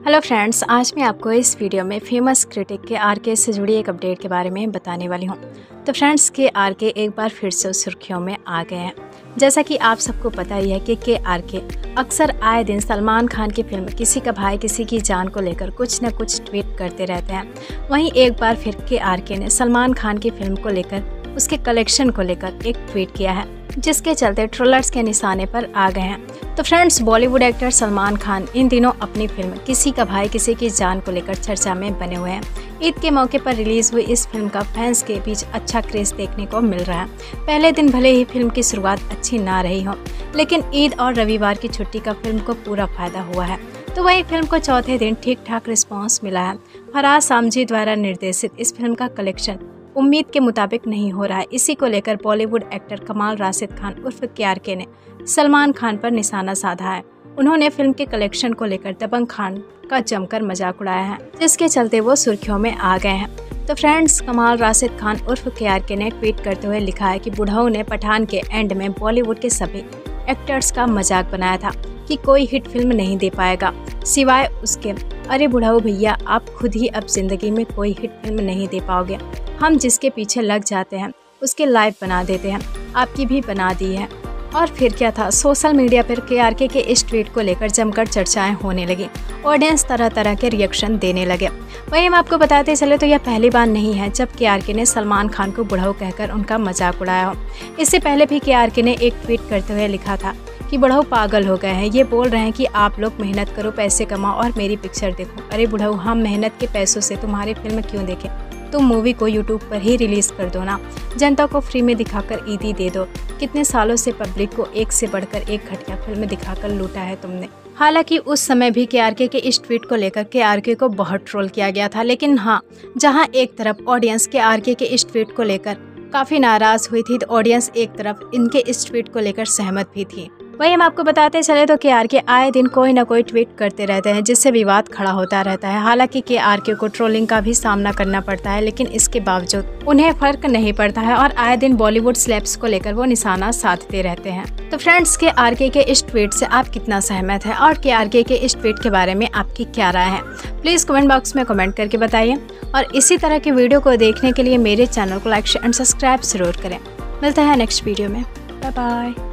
Hello friends, आज मैं आपको इस वीडियो में फेमस क्रिटिक के आरके से जुड़ी एक अपडेट के बारे में बताने वाली हूं। तो फ्रेंड्स, के आरके एक बार फिर से सुर्खियों में आ गए हैं। जैसा कि आप सबको पता ही है कि के आरके अक्सर आए दिन सलमान खान की फिल्म किसी का भाई किसी की जान को लेकर कुछ न कुछ ट्वीट करते रहते हैं। वहीं एक बार फिर के आरके ने सलमान खान की फिल्म को लेकर उसके कलेक्शन को लेकर एक ट्वीट किया है, जिसके चलते ट्रोलर्स के निशाने पर आ गए हैं। तो friends, Bollywood actor Salman Khan इन दिनों अपनी फिल्म किसी का भाई किसी की जान को लेकर चर्चा में बने हुए हैं। ईद के मौके पर रिलीज हुई इस फिल्म का फैंस के बीच अच्छा क्रेज देखने को मिल रहा है। पहले दिन भले ही फिल्म की शुरुआत अच्छी ना रही हो, लेकिन ईद और रविवार की छुट्टी का फिल्म को पूरा फायदा हुआ है। तो वही फिल्म को चौथे दिन ठीक ठाक रिस्पॉन्स मिला है। फराज सामजी द्वारा निर्देशित इस फिल्म का कलेक्शन उम्मीद के मुताबिक नहीं हो रहा है। इसी को लेकर बॉलीवुड एक्टर कमाल राशिद खान उर्फ के ने सलमान खान पर निशाना साधा है। उन्होंने फिल्म के कलेक्शन को लेकर दबंग खान का जमकर मजाक उड़ाया है, जिसके चलते वो सुर्खियों में आ गए हैं। तो फ्रेंड्स, कमाल राशिद खान उर्फ के ने ट्वीट करते हुए लिखा है कि बुढ़ाऊ ने पठान के एंड में बॉलीवुड के सभी एक्टर्स का मजाक बनाया था कि कोई हिट फिल्म नहीं दे पाएगा सिवाय उसके। अरे बुढ़ाऊ भैया, आप खुद ही अब जिंदगी में कोई हिट फिल्म नहीं दे पाओगे। हम जिसके पीछे लग जाते हैं उसके लाइव बना देते हैं। आपकी भी बना दी है। और फिर क्या था, सोशल मीडिया पर के के इस ट्वीट को लेकर जमकर चर्चाएं होने लगी। ऑडियंस तरह तरह के रिएक्शन देने लगे। वहीं हम आपको बताते चले तो यह पहली बार नहीं है जब के ने सलमान खान को बुढ़ाऊ कहकर उनका मजाक उड़ाया हो। इससे पहले भी के ने एक ट्वीट करते हुए लिखा था कि बुढ़ाऊ पागल हो गए हैं, ये बोल रहे हैं कि आप लोग मेहनत करो, पैसे कमाओ और मेरी पिक्चर देखो। अरे बुढ़ाऊ, हम मेहनत के पैसों से तुम्हारी फिल्म क्यों देखें? तुम मूवी को यूट्यूब पर ही रिलीज कर दो ना, जनता को फ्री में दिखाकर ईदी दे दो। कितने सालों से पब्लिक को एक से बढ़कर एक घटिया फिल्म दिखाकर लूटा है तुमने। हालांकि उस समय भी के इस ट्वीट को लेकर के को बहुत ट्रोल किया गया था, लेकिन हाँ, जहां एक तरफ ऑडियंस के इस ट्वीट को लेकर काफी नाराज हुई थी, तो ऑडियंस एक तरफ इनके इस ट्वीट को लेकर सहमत भी थी। वही हम आपको बताते चले तो के आए दिन कोई ना कोई ट्वीट करते रहते हैं, जिससे विवाद खड़ा होता रहता है। हालांकि के को ट्रोलिंग का भी सामना करना पड़ता है, लेकिन इसके बावजूद उन्हें फर्क नहीं पड़ता है और आए दिन बॉलीवुड स्लैब्स को लेकर वो निशाना साधते रहते हैं। तो फ्रेंड्स, के इस ट्वीट से आप कितना सहमत है और के इस ट्वीट के बारे में आपकी क्या राय है, प्लीज कमेंट बॉक्स में कमेंट करके बताइए। और इसी तरह की वीडियो को देखने के लिए मेरे चैनल को लाइक शेयर एंड सब्सक्राइब जरूर करें। मिलता है नेक्स्ट वीडियो में। Bye bye.